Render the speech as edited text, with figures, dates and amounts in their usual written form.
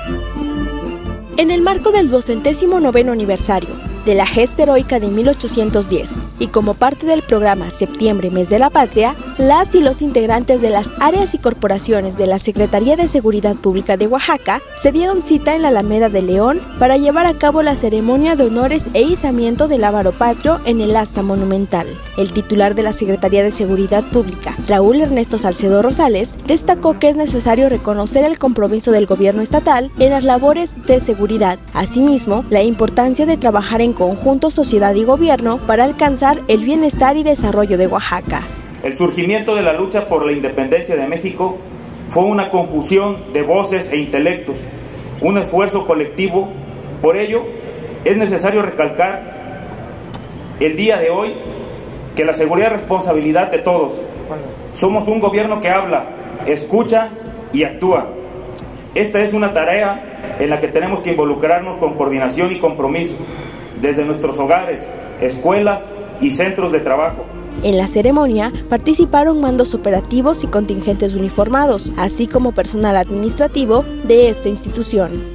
En el marco del 209º aniversario de la gesta heroica de 1810 y como parte del programa Septiembre, Mes de la Patria, las y los integrantes de las áreas y corporaciones de la Secretaría de Seguridad Pública de Oaxaca se dieron cita en la Alameda de León para llevar a cabo la ceremonia de honores e izamiento del lábaro patrio en el asta monumental. El titular de la Secretaría de Seguridad Pública, Raúl Ernesto Salcedo Rosales, destacó que es necesario reconocer el compromiso del gobierno estatal en las labores de seguridad. Asimismo, la importancia de trabajar en conjunto sociedad y gobierno para alcanzar el bienestar y desarrollo de Oaxaca. El surgimiento de la lucha por la independencia de México fue una conjunción de voces e intelectos, un esfuerzo colectivo. Por ello, es necesario recalcar el día de hoy que la seguridad es responsabilidad de todos. Somos un gobierno que habla, escucha y actúa. Esta es una tarea en la que tenemos que involucrarnos con coordinación y compromiso, desde nuestros hogares, escuelas y centros de trabajo. En la ceremonia participaron mandos operativos y contingentes uniformados, así como personal administrativo de esta institución.